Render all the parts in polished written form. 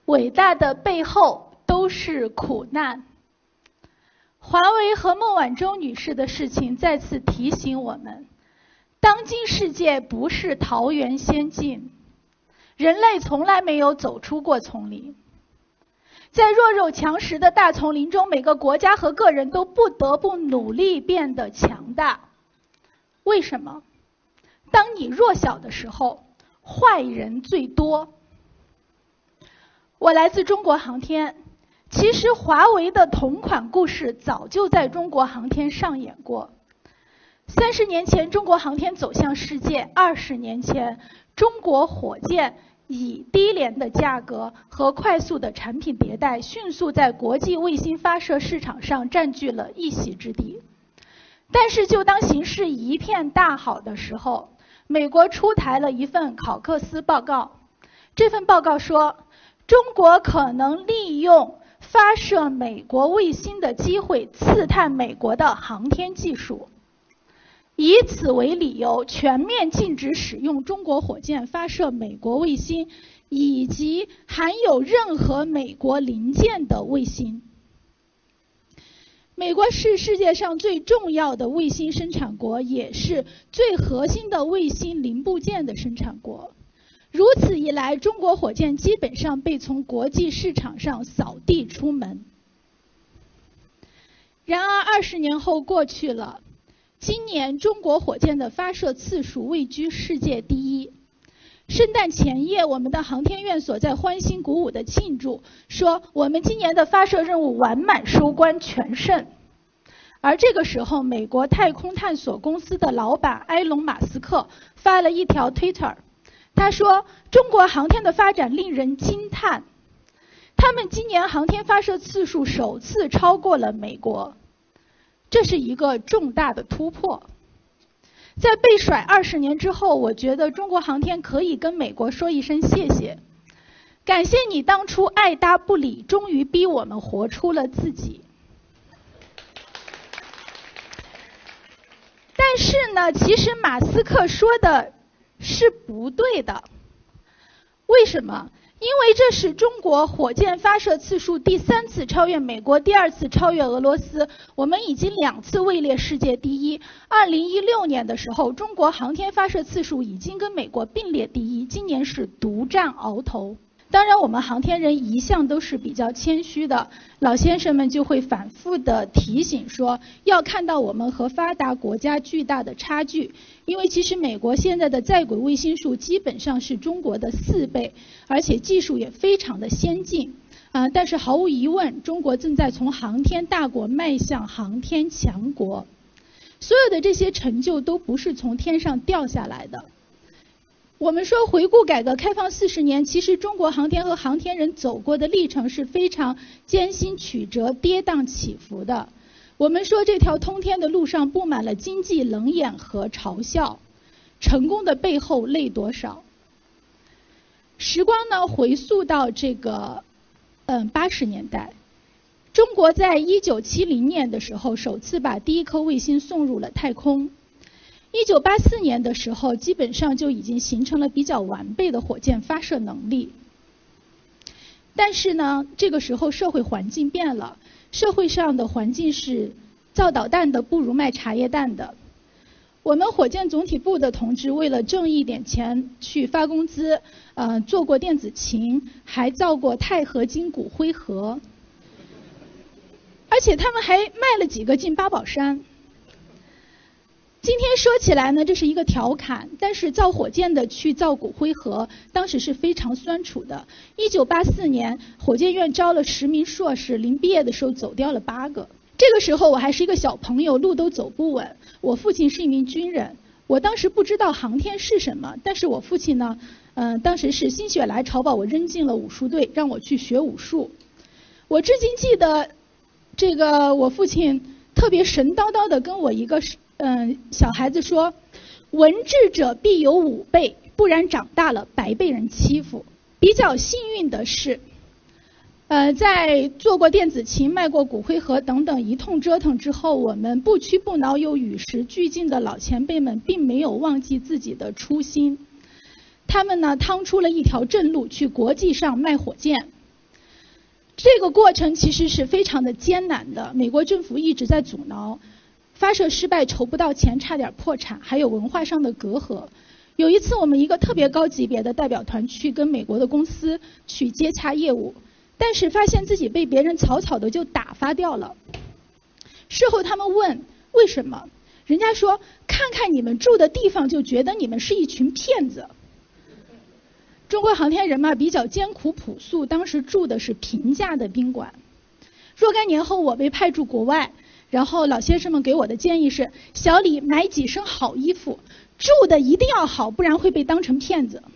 伟大的背后都是苦难。华为和孟晚舟女士的事情再次提醒我们，当今世界不是桃源仙境，人类从来没有走出过丛林。在弱肉强食的大丛林中，每个国家和个人都不得不努力变得强大。为什么？当你弱小的时候，坏人最多。我来自中国航天，其实华为的同款故事早就在中国航天上演过。30年前，中国航天走向世界；20年前，中国火箭以低廉的价格和快速的产品迭代，迅速在国际卫星发射市场上占据了一席之地。但是，就当形势一片大好的时候，美国出台了一份考克斯报告。这份报告说，中国可能利用发射美国卫星的机会刺探美国的航天技术，以此为理由全面禁止使用中国火箭发射美国卫星以及含有任何美国零件的卫星。美国是世界上最重要的卫星生产国，也是最核心的卫星零部件的生产国。如此一来，中国火箭基本上被从国际市场上扫地出门。然而20年后过去了，今年中国火箭的发射次数位居世界第一。圣诞前夜，我们的航天院所在欢欣鼓舞地庆祝，说我们今年的发射任务完满收官，全胜。而这个时候，美国太空探索公司的老板埃隆·马斯克发了一条 Twitter， 他说中国航天的发展令人惊叹，他们今年航天发射次数首次超过了美国，这是一个重大的突破。在被甩20年之后，我觉得中国航天可以跟美国说一声谢谢，感谢你当初爱答不理，终于逼我们活出了自己。但是呢，其实马斯克说的是不对的。为什么？因为这是中国火箭发射次数第3次超越美国，第2次超越俄罗斯，我们已经2次位列世界第一。2016年的时候，中国航天发射次数已经跟美国并列第一，今年是独占鳌头。当然，我们航天人一向都是比较谦虚的，老先生们就会反复的提醒说，要看到我们和发达国家巨大的差距。因为其实美国现在的在轨卫星数基本上是中国的4倍，而且技术也非常的先进。但是毫无疑问，中国正在从航天大国迈向航天强国。所有的这些成就都不是从天上掉下来的。我们说回顾改革开放40年，其实中国航天和航天人走过的历程是非常艰辛曲折、跌宕起伏的。我们说这条通天的路上布满了经济冷眼和嘲笑，成功的背后泪多少？时光呢回溯到这个80年代，中国在1970年的时候首次把第一颗卫星送入了太空。1984年的时候，基本上就已经形成了比较完备的火箭发射能力。但是呢，这个时候社会环境变了，社会上的环境是造导弹的不如卖茶叶蛋的。我们火箭总体部的同志为了挣一点钱去发工资，做过电子琴，还造过钛合金骨灰盒，而且他们还卖了几个进八宝山。今天说起来呢，这是一个调侃，但是造火箭的去造骨灰盒，当时是非常酸楚的。1984年，火箭院招了10名硕士，临毕业的时候走掉了8个。这个时候我还是一个小朋友，路都走不稳。我父亲是一名军人，我当时不知道航天是什么，但是我父亲呢，当时是心血来潮把我扔进了武术队，让我去学武术。我至今记得，这个我父亲特别神叨叨的跟我一个小孩子说，文智者必有5倍，不然长大了白被人欺负。比较幸运的是，在做过电子琴、卖过骨灰盒等等一通折腾之后，我们不屈不挠、有与时俱进的老前辈们并没有忘记自己的初心。他们呢趟出了一条正路，去国际上卖火箭。 这个过程其实是非常的艰难的，美国政府一直在阻挠，发射失败筹不到钱，差点破产，还有文化上的隔阂。有一次我们一个特别高级别的代表团去跟美国的公司去接洽业务，但是发现自己被别人草草的就打发掉了。事后他们问为什么，人家说看看你们住的地方就觉得你们是一群骗子。中国航天人嘛比较艰苦朴素，当时住的是平价的宾馆。若干年后我被派驻国外，然后老先生们给我的建议是，小李买几身好衣服，住的一定要好，不然会被当成骗子。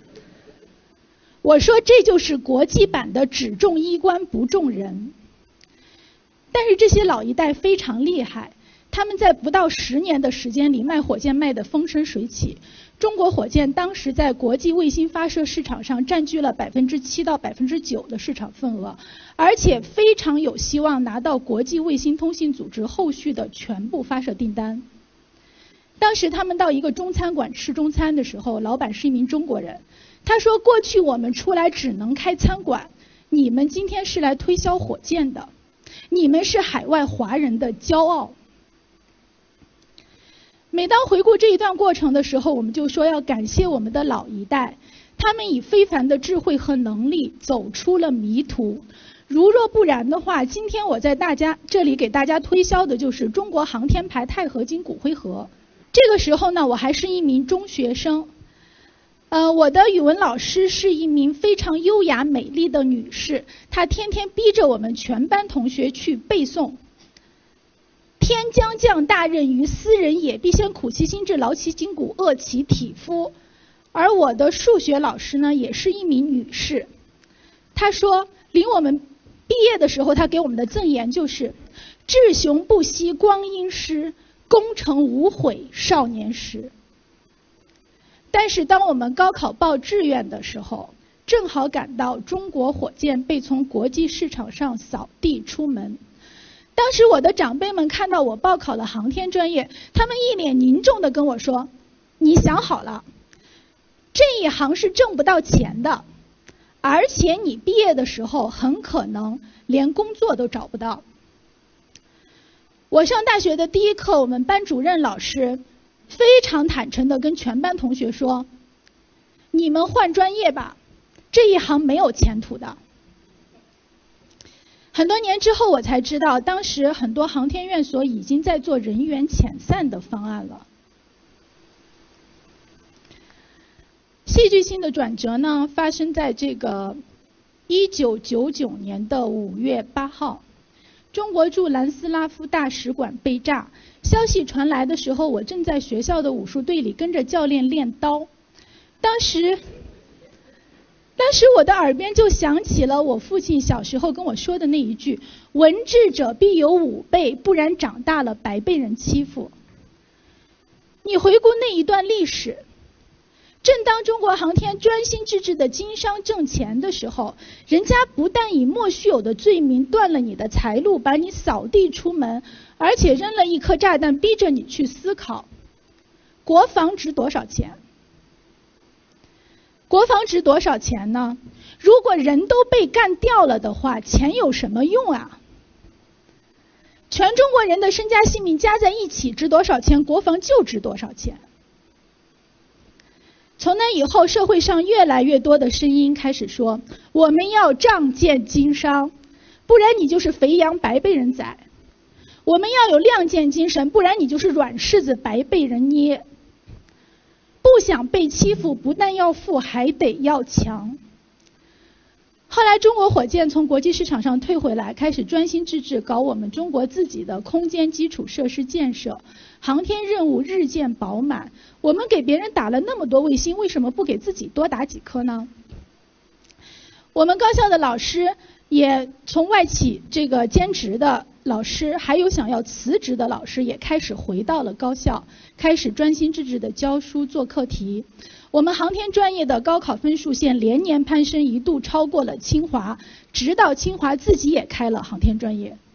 我说这就是国际版的只重衣冠不重人。但是这些老一代非常厉害，他们在不到10年的时间里卖火箭卖得风生水起。中国火箭当时在国际卫星发射市场上占据了7%到9%的市场份额，而且非常有希望拿到国际卫星通信组织后续的全部发射订单。当时他们到一个中餐馆吃中餐的时候，老板是一名中国人，他说过去我们出来只能开餐馆，你们今天是来推销火箭的，你们是海外华人的骄傲。每当回顾这一段过程的时候，我们就说要感谢我们的老一代，他们以非凡的智慧和能力走出了迷途。如若不然的话，今天我在这里给大家推销的就是中国航天牌钛合金骨灰盒。这个时候呢，我还是一名中学生，我的语文老师是一名非常优雅美丽的女士，她天天逼着我们全班同学去背诵天将降大任于斯人也，必先苦其心志，劳其筋骨，饿其体肤。而我的数学老师呢，也是一名女士，她说领我们毕业的时候，她给我们的赠言就是志雄不息光阴诗，功成无悔少年时。但是当我们高考报志愿的时候，正好赶到中国火箭被从国际市场上扫地出门。当时我的长辈们看到我报考了航天专业，他们一脸凝重地跟我说，你想好了，这一行是挣不到钱的，而且你毕业的时候很可能连工作都找不到。我上大学的第一课，我们班主任老师非常坦诚地跟全班同学说，你们换专业吧，这一行没有前途的。很多年之后我才知道，当时很多航天院所已经在做人员遣散的方案了。戏剧性的转折呢，发生在这个1999年的5月8号，中国驻南斯拉夫大使馆被炸。消息传来的时候，我正在学校的武术队里跟着教练练刀。当时我的耳边就响起了我父亲小时候跟我说的那一句，文智者必有武备，不然长大了白被人欺负。你回顾那一段历史，正当中国航天专心致志的经商挣钱的时候，人家不但以莫须有的罪名断了你的财路，把你扫地出门，而且扔了一颗炸弹逼着你去思考，国防值多少钱？国防值多少钱呢？如果人都被干掉了的话，钱有什么用啊？全中国人的身家性命加在一起值多少钱，国防就值多少钱。从那以后，社会上越来越多的声音开始说，我们要仗剑经商，不然你就是肥羊白被人宰；我们要有亮剑精神，不然你就是软柿子白被人捏。不想被欺负，不但要富，还得要强。后来中国火箭从国际市场上退回来，开始专心致志搞我们中国自己的空间基础设施建设，航天任务日渐饱满。我们给别人打了那么多卫星，为什么不给自己多打几颗呢？我们高校的老师也从外企这个兼职的老师，还有想要辞职的老师，也开始回到了高校，开始专心致志的教书做课题。我们航天专业的高考分数线连年攀升，一度超过了清华，直到清华自己也开了航天专业。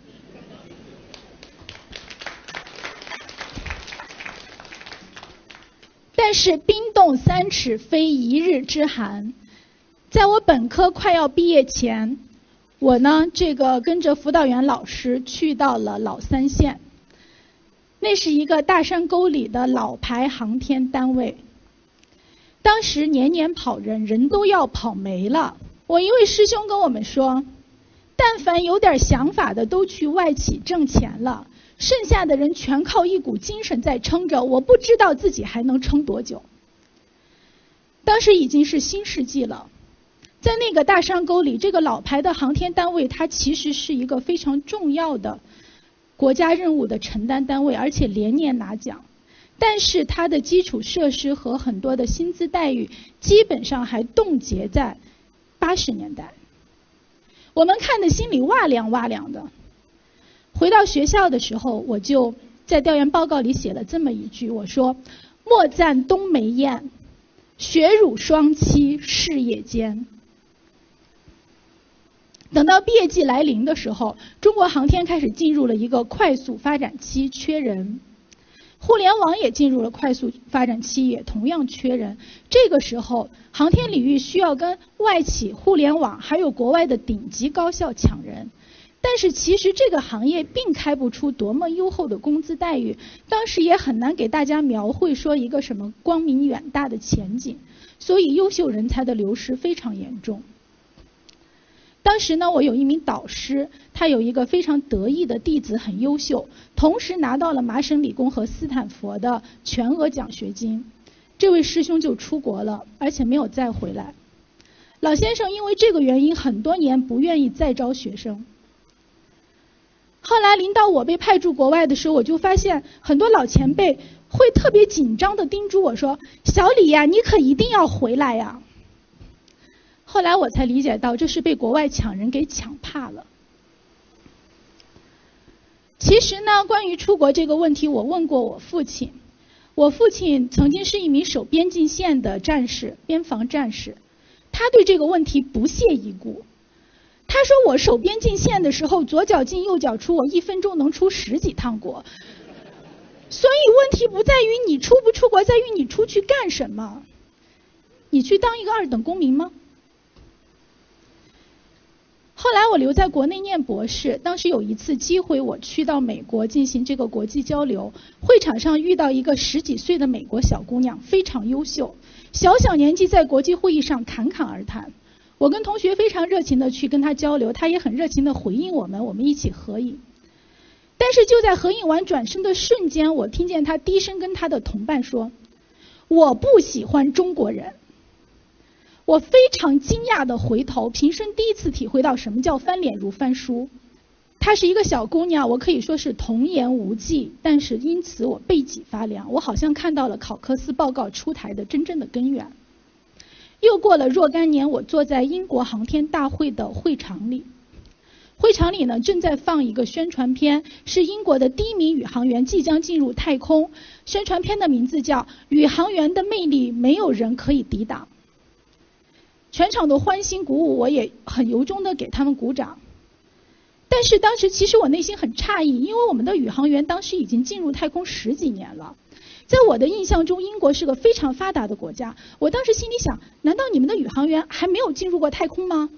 但是冰冻3尺非一日之寒，在我本科快要毕业前， 我呢跟着辅导员老师去到了老三县，那是一个大山沟里的老牌航天单位。当时年年跑人，人都要跑没了。我一位师兄跟我们说，但凡有点想法的都去外企挣钱了，剩下的人全靠一股精神在撑着，我不知道自己还能撑多久。当时已经是新世纪了，在那个大山沟里，这个老牌的航天单位，它其实是一个非常重要的国家任务的承担单位，而且连年拿奖。但是它的基础设施和很多的薪资待遇基本上还冻结在80年代，我们看的心里哇凉哇凉的。回到学校的时候，我就在调研报告里写了这么一句，我说：莫赞冬梅艳，雪辱双栖事业间。等到毕业季来临的时候，中国航天开始进入了一个快速发展期，缺人。互联网也进入了快速发展期，也同样缺人。这个时候，航天领域需要跟外企、互联网还有国外的顶级高校抢人。但是其实这个行业并开不出多么优厚的工资待遇，当时也很难给大家描绘说一个什么光明远大的前景，所以优秀人才的流失非常严重。当时呢，我有一名导师，他有一个非常得意的弟子，很优秀，同时拿到了麻省理工和斯坦福的全额奖学金。这位师兄就出国了，而且没有再回来。老先生因为这个原因，很多年不愿意再招学生。后来临到我被派驻国外的时候，我就发现很多老前辈会特别紧张地叮嘱我说：小李呀，你可一定要回来呀。后来我才理解到，这是被国外抢人给抢怕了。其实呢，关于出国这个问题，我问过我父亲。我父亲曾经是一名守边境线的战士，边防战士，他对这个问题不屑一顾。他说我守边境线的时候，左脚进右脚出，我1分钟能出10几趟国。所以问题不在于你出不出国，在于你出去干什么。你去当一个2等公民吗？后来我留在国内念博士，当时有一次机会，我去到美国进行这个国际交流，会场上遇到一个10几岁的美国小姑娘，非常优秀，小年纪在国际会议上侃侃而谈。我跟同学非常热情的去跟她交流，她也很热情的回应我们一起合影。但是就在合影完转身的瞬间，我听见她低声跟她的同伴说：我不喜欢中国人。我非常惊讶地回头，平生第一次体会到什么叫翻脸如翻书。她是一个小姑娘，我可以说是童言无忌，但是因此我背脊发凉，我好像看到了考克斯报告出台的真正的根源。又过了若干年，我坐在英国航天大会的会场里，会场里呢正在放一个宣传片，是英国的第1名宇航员即将进入太空，宣传片的名字叫《宇航员的魅力没有人可以抵挡》。全场的欢欣鼓舞，我也很由衷的给他们鼓掌。但是当时其实我内心很诧异，因为我们的宇航员当时已经进入太空10几年了。在我的印象中，英国是个非常发达的国家。我当时心里想，难道你们的宇航员还没有进入过太空吗？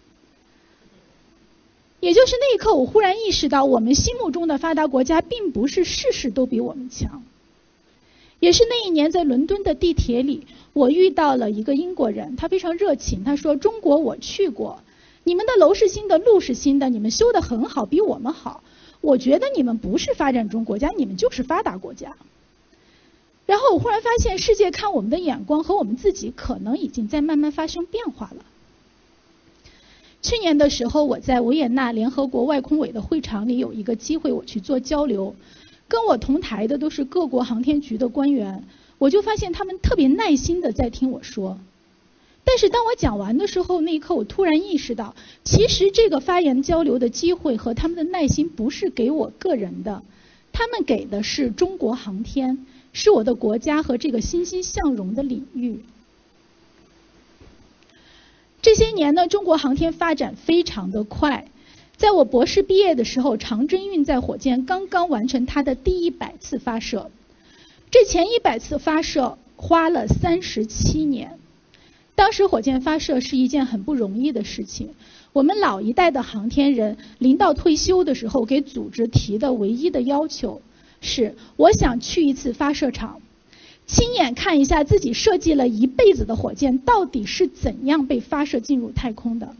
也就是那一刻，我忽然意识到，我们心目中的发达国家并不是事事都比我们强。也是那一年，在伦敦的地铁里，我遇到了一个英国人，他非常热情，他说：中国我去过，你们的楼是新的，路是新的，你们修得很好，比我们好。我觉得你们不是发展中国家，你们就是发达国家。然后我忽然发现，世界看我们的眼光和我们自己可能已经在慢慢发生变化了。去年的时候，我在维也纳联合国外空委的会场里有一个机会，我去做交流，跟我同台的都是各国航天局的官员，我就发现他们特别耐心的在听我说。但是当我讲完的时候，那一刻我突然意识到，其实这个发言交流的机会和他们的耐心不是给我个人的，他们给的是中国航天，是我的国家和这个欣欣向荣的领域。这些年呢，中国航天发展非常的快。在我博士毕业的时候，长征运载火箭刚刚完成它的第100次发射，这前100次发射花了37年。 当时火箭发射是一件很不容易的事情。我们老一代的航天人临到退休的时候，给组织提的唯一的要求是：我想去一次发射场，亲眼看一下自己设计了一辈子的火箭到底是怎样被发射进入太空的。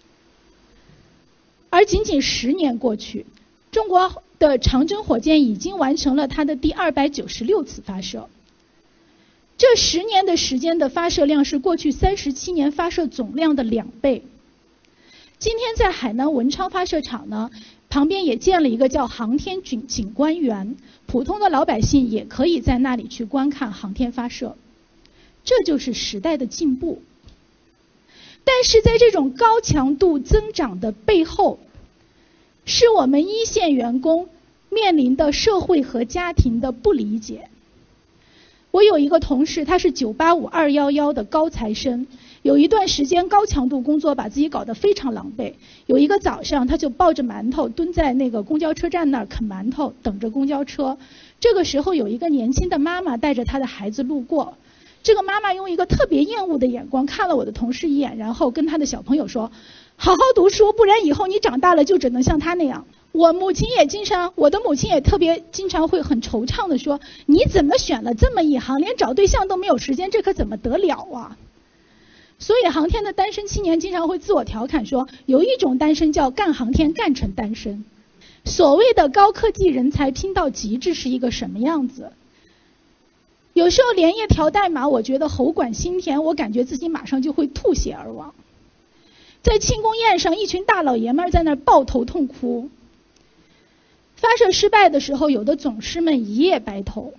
而仅仅10年过去，中国的长征火箭已经完成了它的第296次发射。这10年的时间的发射量是过去37年发射总量的2倍。今天在海南文昌发射场呢，旁边也建了一个叫航天景观园，普通的老百姓也可以在那里去观看航天发射。这就是时代的进步。但是在这种高强度增长的背后，是我们一线员工面临的社会和家庭的不理解。我有一个同事，他是985、211的高材生，有一段时间高强度工作把自己搞得非常狼狈。有一个早上，他就抱着馒头蹲在那个公交车站那儿啃馒头，等着公交车。这个时候有一个年轻的妈妈带着她的孩子路过，这个妈妈用一个特别厌恶的眼光看了我的同事一眼，然后跟她的小朋友说：好好读书，不然以后你长大了就只能像他那样。我的母亲也特别经常会很惆怅地说：你怎么选了这么一行，连找对象都没有时间，这可怎么得了啊？所以航天的单身青年经常会自我调侃说，有一种单身叫干航天干成单身。所谓的高科技人才拼到极致是一个什么样子？有时候连夜调代码，我觉得喉管心甜，我感觉自己马上就会吐血而亡。在庆功宴上，一群大老爷们在那儿抱头痛哭。发射失败的时候，有的总师们一夜白头。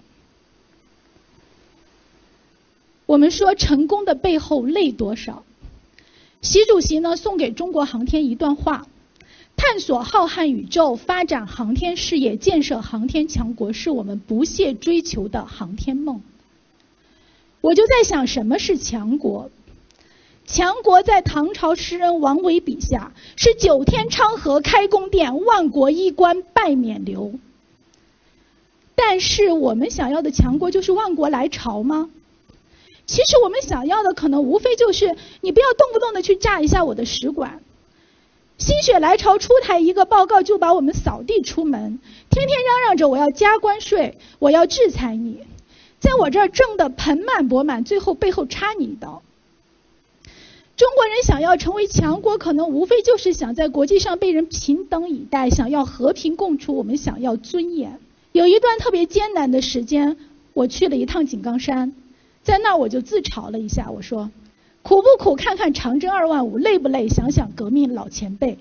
我们说成功的背后累多少？习主席呢送给中国航天一段话：探索浩瀚宇宙，发展航天事业，建设航天强国，是我们不懈追求的航天梦。我就在想，什么是强国？强国在唐朝诗人王维笔下是9天昌河开宫殿，万国衣冠拜冕旒。但是我们想要的强国就是万国来朝吗？其实我们想要的可能无非就是你不要动不动的去炸一下我的使馆，心血来潮出台一个报告就把我们扫地出门，天天嚷嚷着我要加关税，我要制裁你，在我这儿挣得盆满钵满，最后背后插你一刀。中国人想要成为强国，可能无非就是想在国际上被人平等以待，想要和平共处，我们想要尊严。有一段特别艰难的时间，我去了一趟井冈山，在那儿我就自嘲了一下，我说苦不苦看看长征2万5，累不累想想革命老前辈。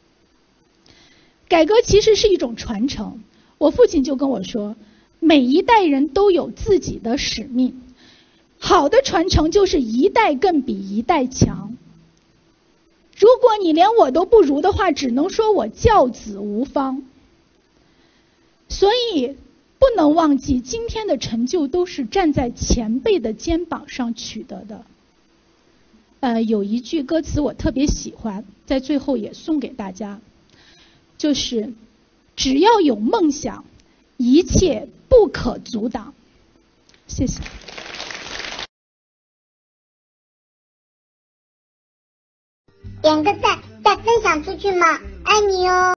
改革其实是一种传承，我父亲就跟我说，每一代人都有自己的使命，好的传承就是一代更比一代强。如果你连我都不如的话，只能说我教子无方。所以不能忘记，今天的成就都是站在前辈的肩膀上取得的。有一句歌词我特别喜欢，在最后也送给大家，就是只要有梦想，一切不可阻挡。谢谢。 点个赞，再分享出去嘛，爱你哦。